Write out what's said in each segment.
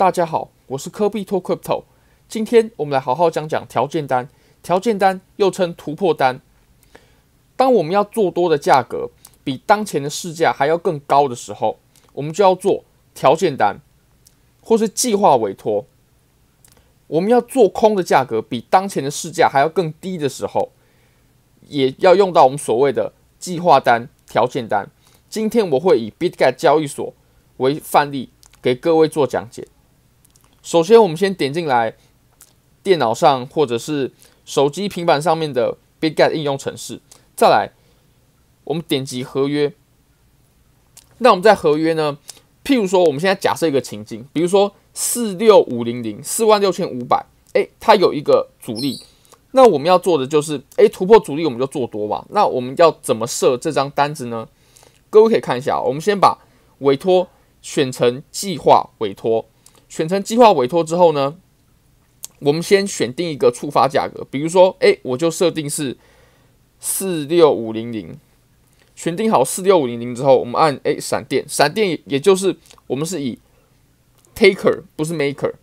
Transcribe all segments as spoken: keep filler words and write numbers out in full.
大家好，我是科比托 Crypto。今天我们来好好讲讲条件单。条件单又称突破单。当我们要做多的价格比当前的市价还要更高的时候，我们就要做条件单，或是计划委托。我们要做空的价格比当前的市价还要更低的时候，也要用到我们所谓的计划单、条件单。今天我会以 Bitget 交易所为范例，给各位做讲解。首先，我们先点进来电脑上或者是手机、平板上面的 Bitget 应用程式，再来我们点击合约。那我们在合约呢，譬如说我们现在假设一个情境，比如说四六五零零四万六千五百，哎，它有一个阻力。那我们要做的就是，哎，突破阻力我们就做多嘛。那我们要怎么设这张单子呢？各位可以看一下，我们先把委托选成计划委托，选成计划委托之后呢，我们先选定一个触发价格，比如说，哎，我就设定是四六五零零，选定好四六五零零之后，我们按哎闪电，闪电也就是我们是以 taker 不是 maker。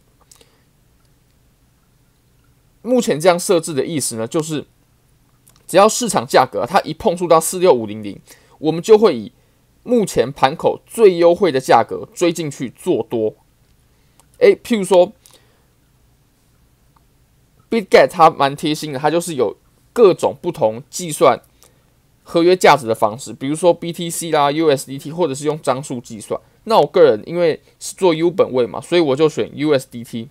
目前这样设置的意思呢，就是只要市场价格它一碰触到四六五零零，我们就会以目前盘口最优惠的价格追进去做多。哎，譬如说 Bitget 它蛮贴心的，它就是有各种不同计算合约价值的方式，比如说 B T C 啦、U S D T， 或者是用张数计算。那我个人因为是做 U 本位嘛，所以我就选 U S D T。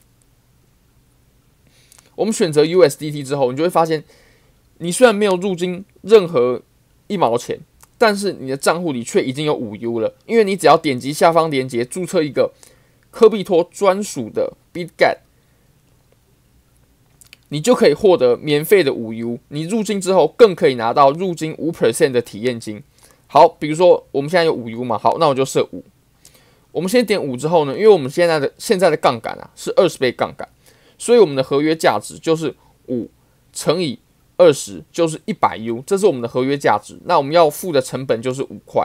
我们选择 U S D T 之后，你就会发现，你虽然没有入金任何一毛钱，但是你的账户里却已经有五 U 了，因为你只要点击下方链接注册一个科比托专属的 Bitget， 你就可以获得免费的五 U。你入金之后，更可以拿到入金 百分之五 的体验金。好，比如说我们现在有五 U 嘛，好，那我就设五。我们先点五之后呢，因为我们现在的现在的杠杆啊是二十倍杠杆，所以我们的合约价值就是五乘以二十，就是一百 U， 这是我们的合约价值。那我们要付的成本就是五块。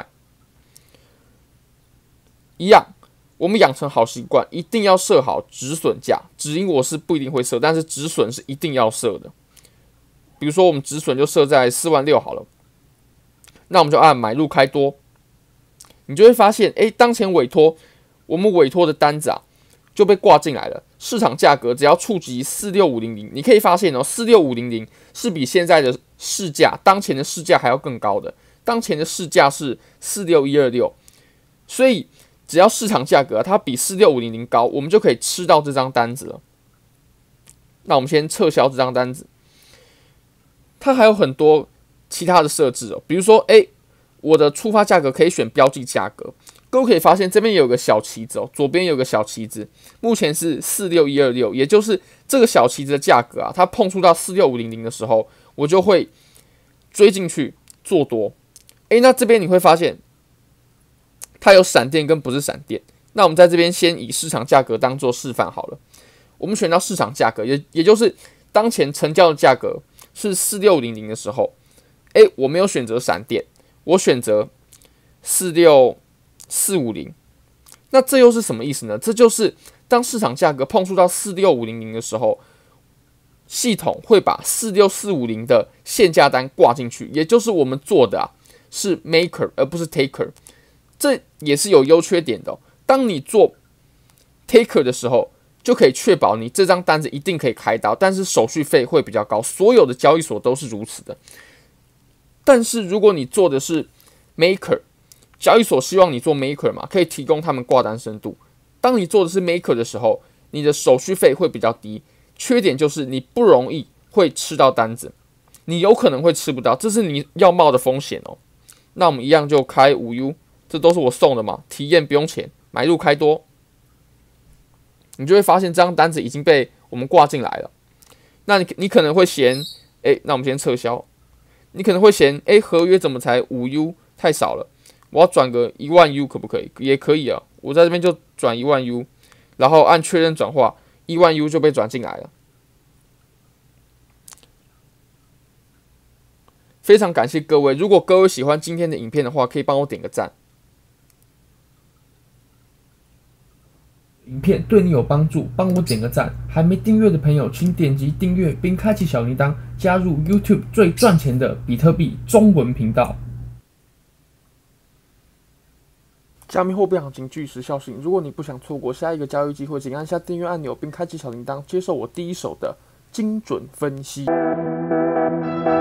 一样，我们养成好习惯，一定要设好止损价。止盈我是不一定会设，但是止损是一定要设的。比如说我们止损就设在四万六好了，那我们就按买入开多。你就会发现，哎，当前委托我们委托的单子啊就被挂进来了。市场价格只要触及四六五零零，你可以发现哦，四六五零零是比现在的市价，当前的市价还要更高的。当前的市价是四六一二六，所以只要市场价格、啊、它比四六五零零高，我们就可以吃到这张单子了。那我们先撤销这张单子。它还有很多其他的设置哦，比如说，哎，我的触发价格可以选标记价格。各位可以发现这边有个小旗子哦，左边有个小旗子，目前是四六一二六，也就是这个小旗子的价格啊，它碰触到四六五零零的时候，我就会追进去做多。哎，那这边你会发现它有闪电跟不是闪电。那我们在这边先以市场价格当做示范好了。我们选到市场价格，也也就是当前成交的价格是四六零零的时候，哎，我没有选择闪电，我选择四六四五零。那这又是什么意思呢？这就是当市场价格碰触到四六五零零的时候，系统会把四六四五零的限价单挂进去，也就是我们做的啊是 maker 而不是 taker。这也是有优缺点的哦。当你做 taker 的时候，就可以确保你这张单子一定可以开到，但是手续费会比较高，所有的交易所都是如此的。但是如果你做的是 maker， 交易所希望你做 maker 嘛，可以提供他们挂单深度。当你做的是 maker 的时候，你的手续费会比较低，缺点就是你不容易会吃到单子，你有可能会吃不到，这是你要冒的风险哦。那我们一样就开五 U， 这都是我送的嘛，体验不用钱，买入开多。你就会发现这张单子已经被我们挂进来了。那你你可能会嫌，哎，那我们先撤销。你可能会嫌，哎，合约怎么才五 U 太少了？我要转个一万 U 可不可以？也可以啊，我在这边就转一万 U， 然后按确认转化，一万 U 就被转进来了。非常感谢各位，如果各位喜欢今天的影片的话，可以帮我点个赞。 影片对你有帮助，帮我点个赞。还没订阅的朋友，请点击订阅并开启小铃铛，加入 YouTube 最赚钱的比特币中文频道。 加密货币行情具时效性，如果你不想错过下一个交易机会，请按下订阅按钮并开启小铃铛，接受我第一手的精准分析。